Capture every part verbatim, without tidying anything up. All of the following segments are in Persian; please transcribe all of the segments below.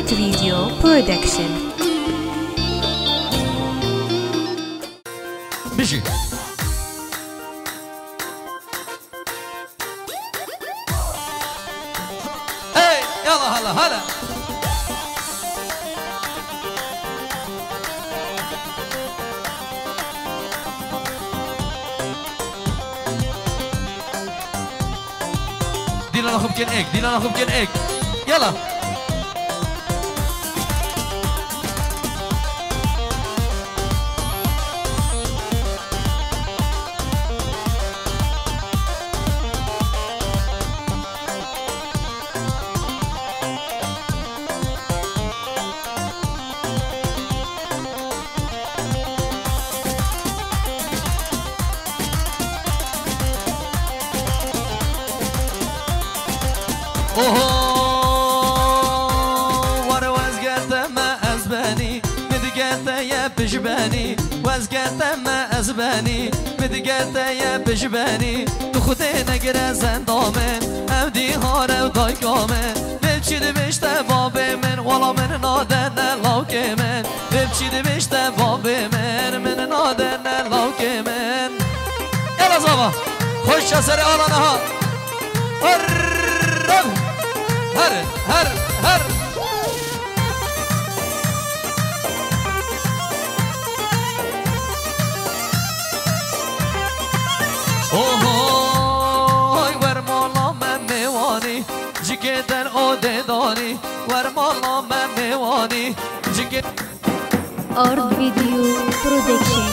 Art Video Production. بيجي اي يلا هلا هلا دينا ناخذ كن ايك دينا ناخذ كن ايك يلا اوه ورا وزقت ما ازباني مدقت يا بجباني وزقت ما ازباني مدقت يا بجباني تخدي نقرا زندامن ابدي هار وداي كامن بلشي دبشت بابي من ولا من نادن لوكي من بلشي دبشت بابي من من نادن لوكي من يلا زابا خوش سري آلا نها هر هر هر اوه ور مولا من میوانی جیگه در اوده دانی ور مولا من میوانی جیگه Art Video Production.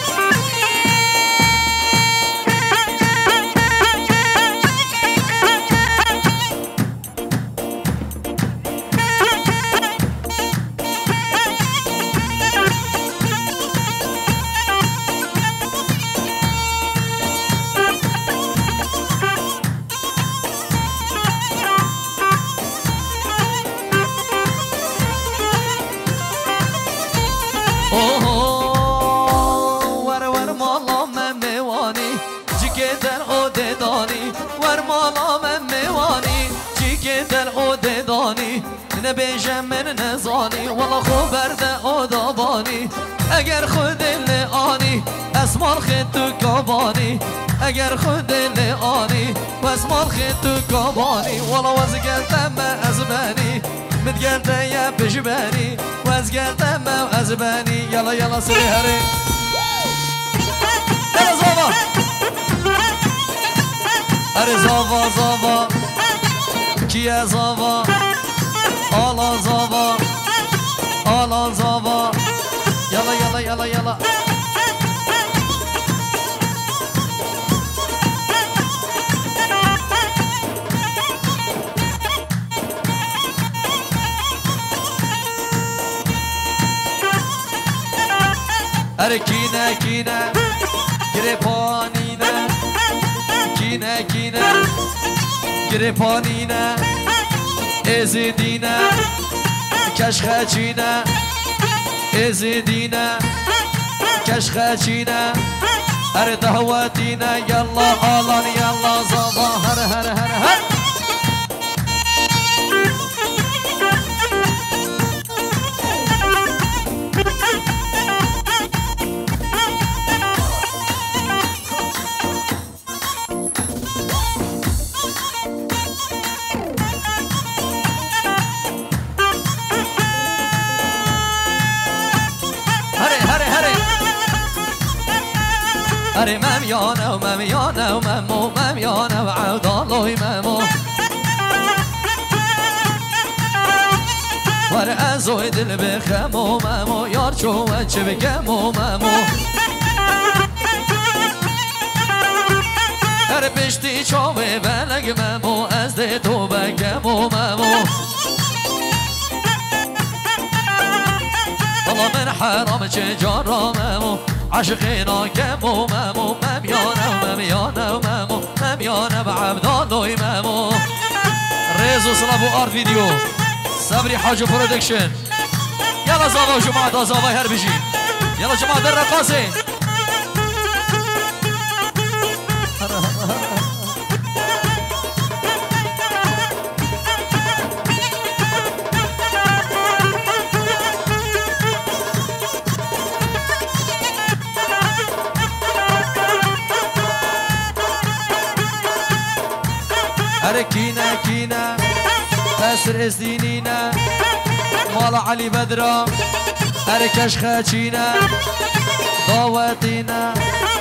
نبیشم من نزانی والله خوب برده آدابانی اگر خود لعانی اسمال خود تو کابانی اگر خود لعانی و اسمال خود تو کابانی والله وزگلتم ازبانی متگلته یا بجبانی وزگلتم ازبانی یلا یلا سری هره یلا زاوا اره زاوا زاوا کیه زاوا آلا زاوا آلا زاوا یلا یلا یلا یلا اره کینه کینه گره پانینه کینه کینه گره پانینه ازدینه کشخچینه ازدینه کشخچینه هر دهواتینه یلا آلان یلا زابا هر هر هر هر اره ممیانه و ممیانه و ممو ممیانه و عودالوی ممو ور ازوی دل بخم و ممو یار چوه چه بگم و ممو اره پشتی چاوه بلگ ممو از ده تو بگم و ممو والله من حرام چه جاراممو عاشقينا كمو مامو مميانة ومميانة ومامو مميانة بعبدالله مامو ريزو صلابو ارت فيديو صبري حاجة برودكشن يلا زاوا وجماعة زاوا هر بيجي يلا جماعة الرقاصة اركينا كينا اسر اسدينينا مال علي بدرا اركش خاتشينا ضواتينا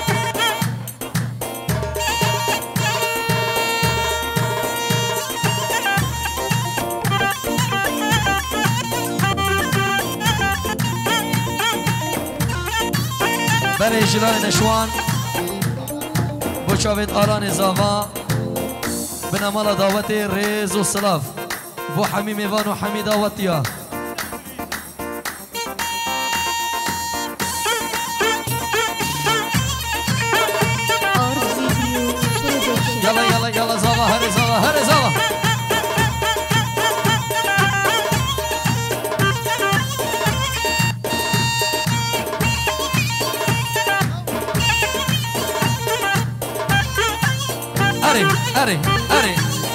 برای جلال نشوان بو چاوید آران زاوا بنامال دعوت ریز و سلاف بو حمی میوان و حمی دعوتیا یلا یلا یلا زاوا هر زاوا هر زاوا أري أري أري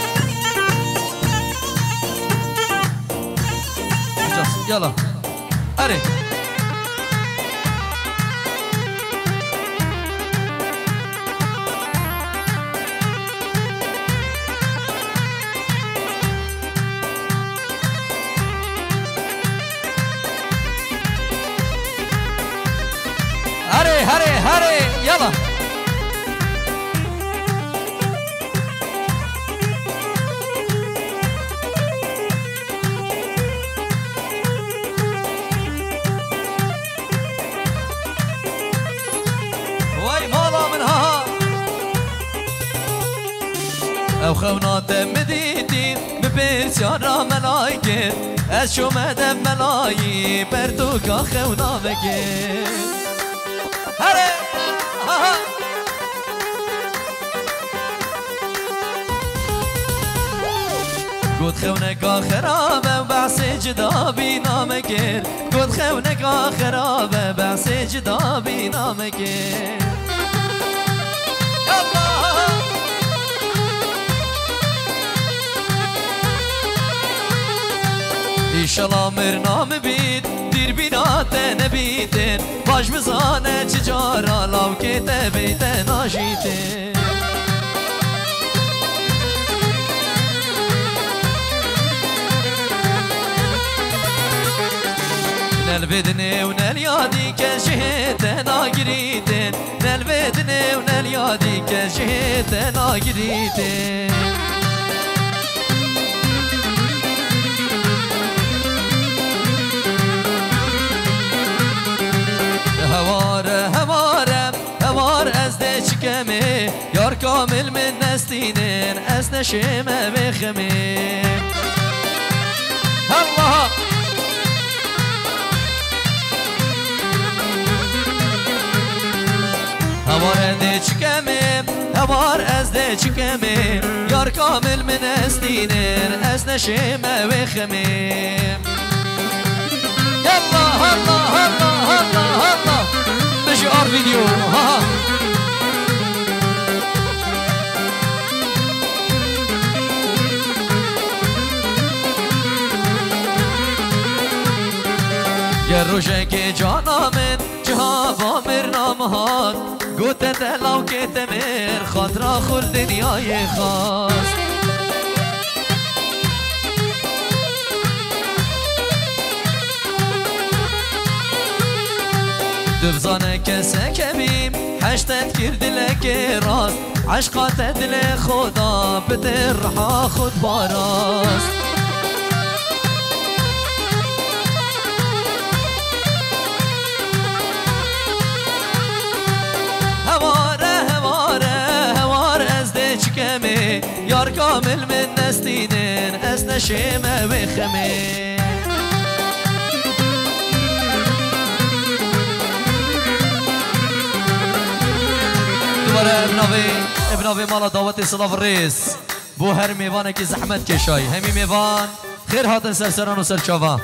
يلا أري هري هري هري يلا او خونات مدیدیم به پرسیان را ملایکه از شمدم ملایی بر تو که خونا بگه هره گود خونه که خرابه بحث جدا بی نامگیر گود خونه که خرابه بحث جدا بی نامگیر ایشالا مرنام بید دیر بینات نبیدن باش بزانه چجارا لاوکت بیت ناشیدن نل بدنه و نل یادی که شهید ناگریدن نل بدنه و نل یادی که شهید ناگریدن هواره هواره هوار از ده چکمه یار کامل من نستینن از نشمه بخمه الله هوار ده چکمه هوار از ده چکمه یار کامل من نستینن از نشمه بخمه الله الله الله الله الله شعار فيديو ها گر روشه که جانا من جها با مرنام هات گوته دلاو که تمر خاطرا خور دنیای خاص دفزانه کسه کبیم حشتت کرد لکه راست عشقات دل خدا بده رها خود باراست هواره هواره هوار از ده چکمه یار کامل من نستینن از نشمه بخمه ابناوی ابناوی مالا دعوت صلاف ریس بو هر میوانه که زحمت کشای همی میوان خیر هاتن سرسران و سرچاوا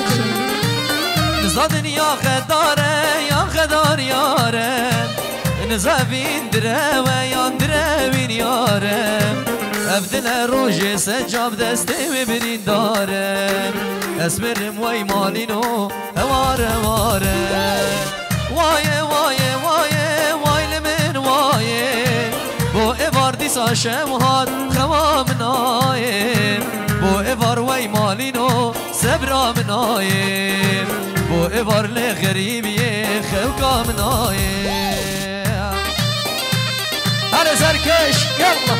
Production. نزادن یا خداره یا خدار یاره نزابین دره و یان دره بین یاره افدل روژه سجاب دسته ببرین داره اسمرم وی مالینو واره واره وایه وایه وایه وای لمن وایه بو ایوار دیسا شمهات خوام نایه بو ایوار وی مالینو سبرام نایه بو ایوار لغریبیه خوکام نایه هر سرکش یلا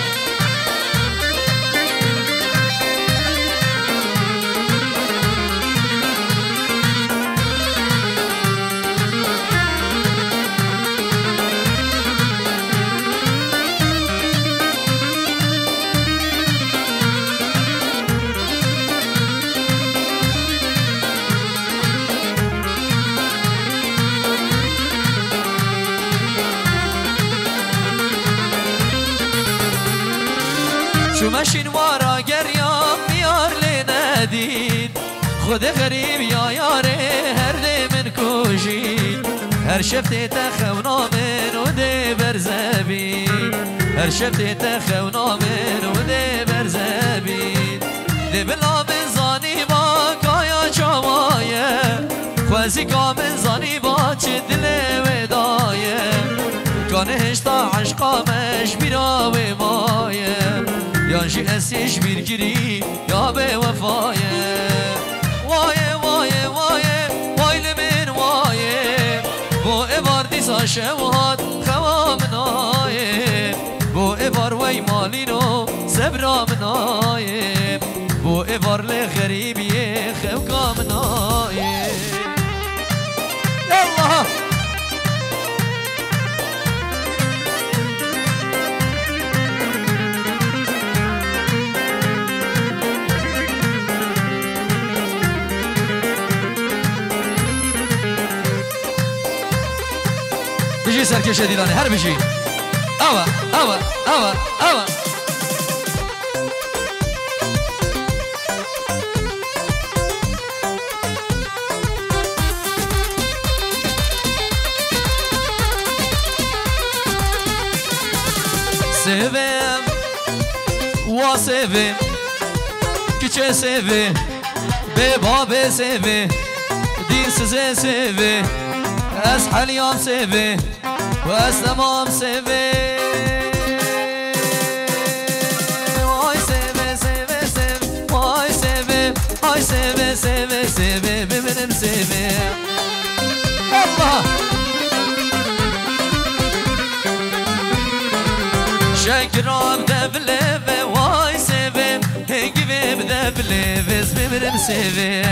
شو مشین وارا گریام بیار لی ندید خود غریب یا یاره هر دی من کشید هر شفت تخونا من و دی برزبید هر شفت تخونا من و دی برزبید دی بلا بزانی با کایا چوایه خوزی کا بزانی با چه دل ودایه کانه هشتا عشقامش بیرا و مایه یا جی اسیش بیرگیری یا به وفایه وایه وایه وایه وای لمن وایه بو ایوار دیسا شوهات خوام نایه بو ایوار وی مالینو سبرام نایه بو ایوار لغریبیه خوکام نایه الله بيجي سركشة ديلاني هر بيجي اوا اوا اوا اوا سيفم واسيفم كيتش سيفي بباب سيفي دين سزي سيفي اسحل يوم سيفي واسلمام سيفي واي سيفي سيفي سيفي واي سيفي واي سيفي سيفي سيفي بمنم سيفي الله شكرا بدبليفي واي سيفي هنجي بدبليفي بمنم سيفي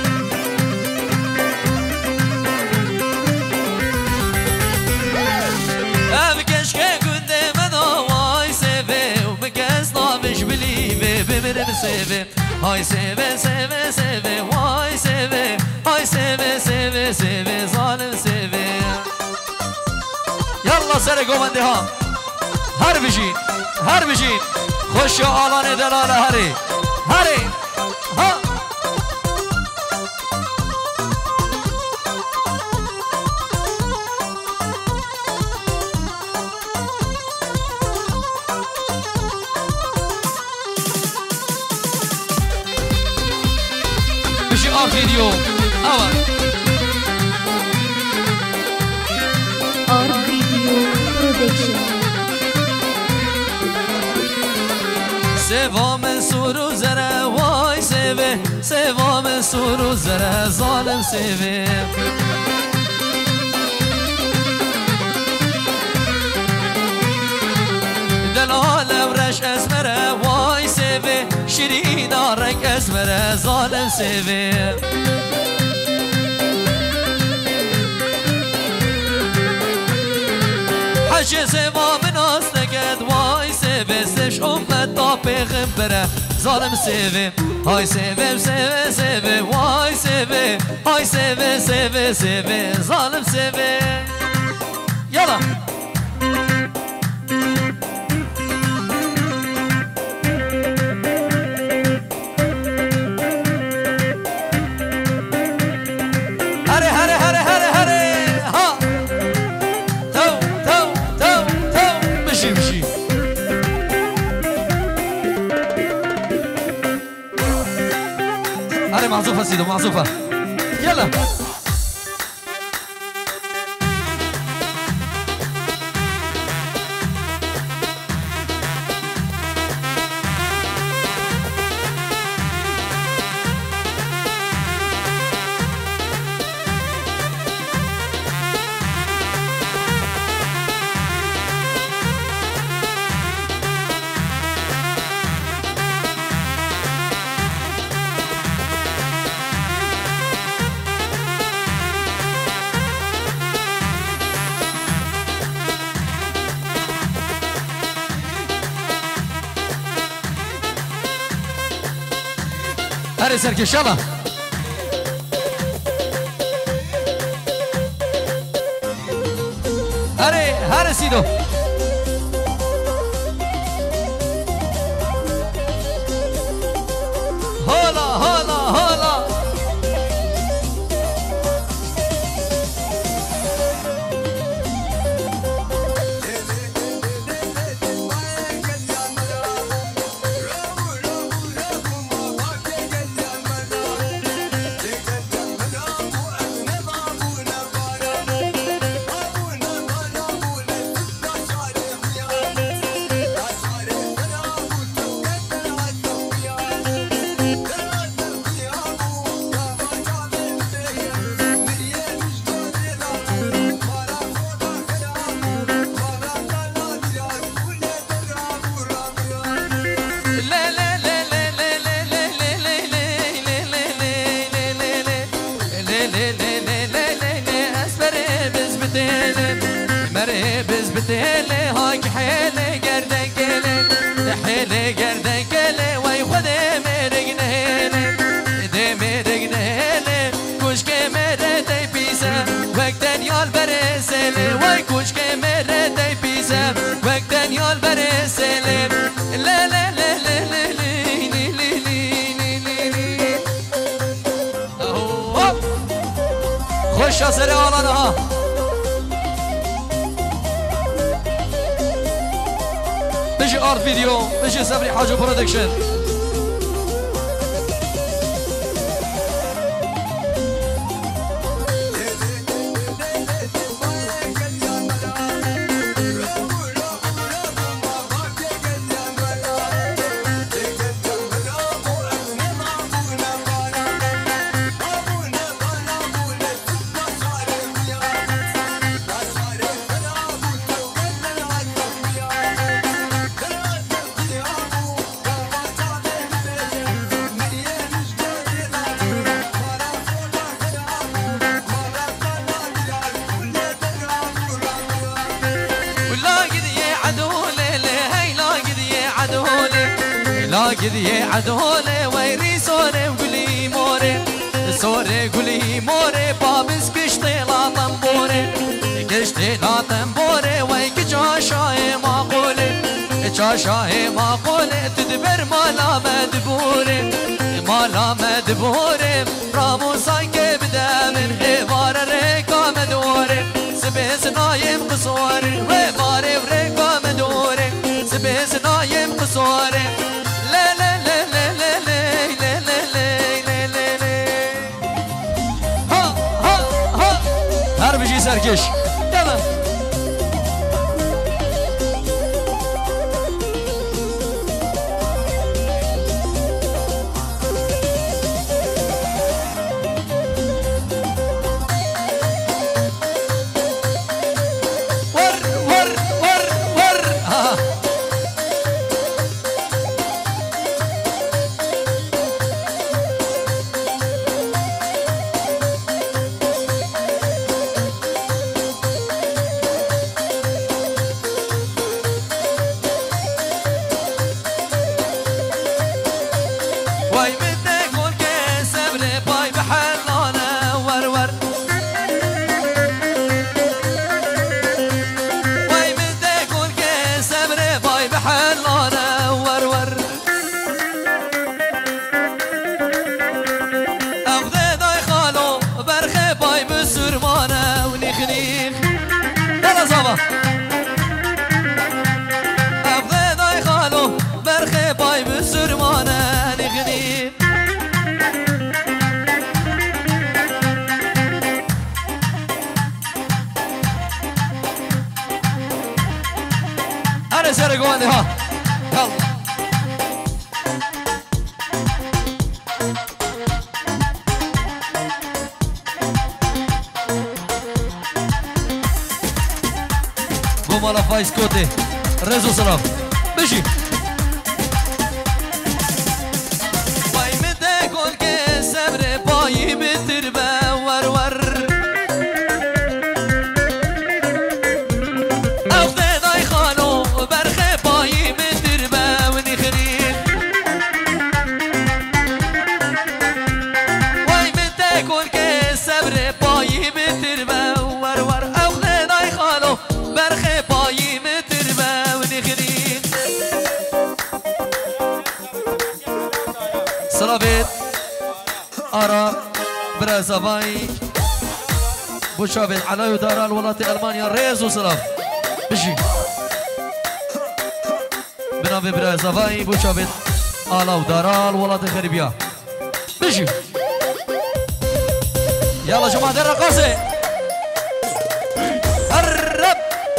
أبكش كنت مدى واي سيفي ومكاس طابش بليفي بمرم سيفي هاي سيفي سيفي سيفي واي سيفي هاي سيفي سيفي سيفي ظالم سيفي يلا سرقوا من دهام هر بجين هر بجين خشوا آلان دلالة هري هري ها فيديو أول Or Video Production. سوا من سورو زره وای سوه سوا من سورو زره ظالم سوه دلال ورش اسمره وای سوه شیرین آرک اسمره ظالم سوه حج سوا من آستگد وای سوه سش امت تا پیغمبره ظالم سوه های سوه سوه سوه وای سوه های سوه سوه سوه ظالم سوه یالا بشي بشي هذه معزوفة سيدو معزوفة يلا هاري سركي شلا هاري هاري سيدو هولا هولا هولا بتهلي هاك حيلي قردن كلي حيلي قردن كلي وي خدي مرقن هيلي دي مرقن هيلي كوش كمرة دي بيسا وقتن يال برسلي وي كوش كمرة دي بيسا وقتن يال برسلي لا لا لا لا لا لي لي لي لي لي اهو خش اسري على بيجي ارت فيديو بيجي صبري حاجه برودكشن لاقد يا عدولة ويري سوري وقولي موري سوري قولي موري بابس كشتي لا طنبوري كشتي لا طنبوري ويك جاشاي معقولي جاشاي معقولي تدبر مالا مدبوري مالا مدبوري رامو سانكي بدا من غبار ريكا مدوري سبيس نايم قصوري وباري وريكا مدوري سبيس نايم قصوري بيجي سركش يلا ور ور ور ور ها سر قواندي ها يلا بو مالا فايز كوتي رزو سلام بشي باي مدى قول كي سبر باي بتربى ور ور سلابيت أرى برازافاي بوشابيت على يدار الولايات ألمانيا ريز وسلاف بشي بنابي برازافاي بوشابيت على يدار الولايات الغربية بشي يلا جماعة الرقاصة الرب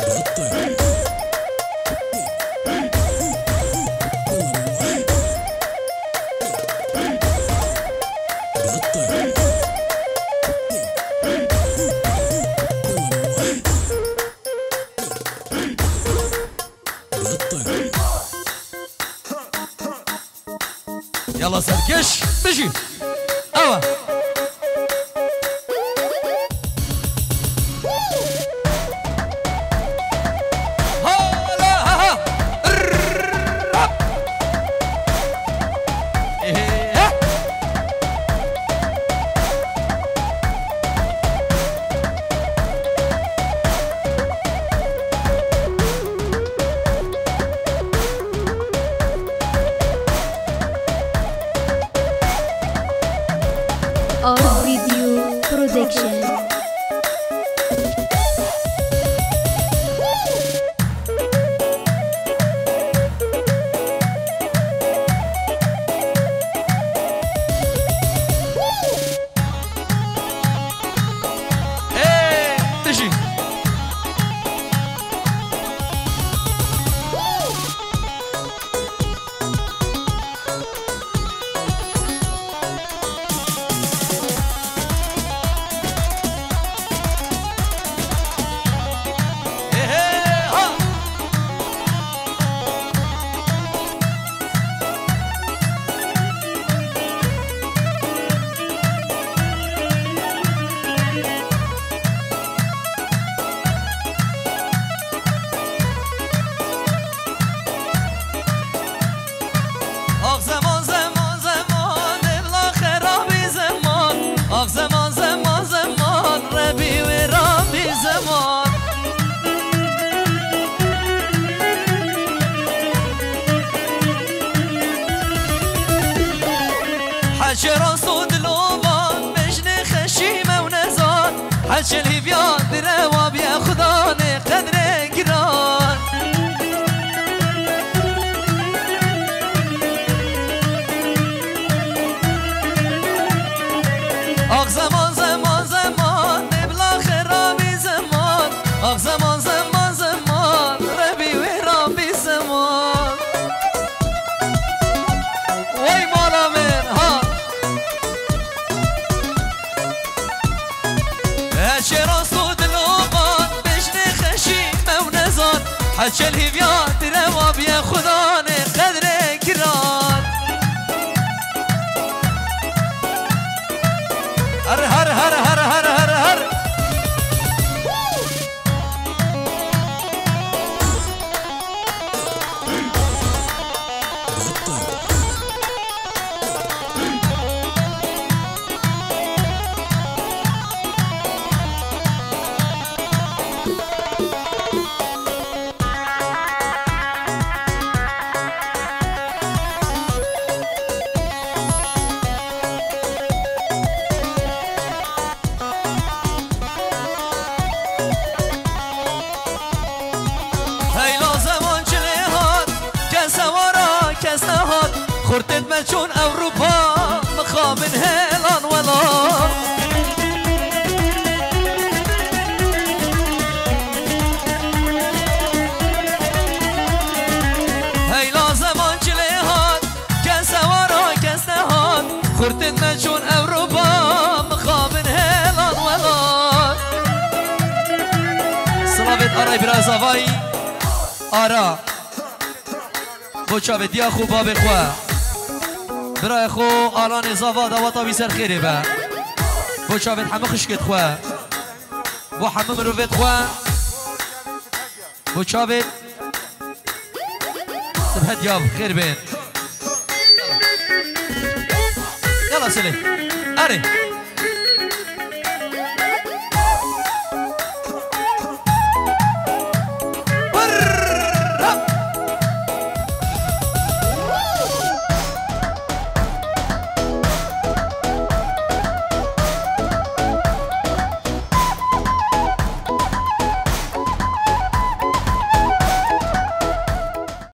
يلا سركش بشي اوا Our Video Production. Hey, تجي حجر صود لوبان بجن خشيمة ونزان حجر الهبيان درواب يا خداني قدر قران آخ زمان زمان زمان نبلا خرابي زمان آخ زمان زمان زمان ربي ورابي زمان وي مالا من ها هاشر صود لوبان بجن خشيمة ونزان حجر الهبيان درواب يا خداني قدر قران هر هر هر هر هر هر هر خورتت مچون اوروبا مخابن هلان ولا زوایی آرا بچا به دیا خوب باب خواه برای خو آلان زوا دواتا بی سر خیره با بچا به همه خشکت خواه و همه مروفت خواه بچا به سبحت یاب خیر بین يلا سلي اري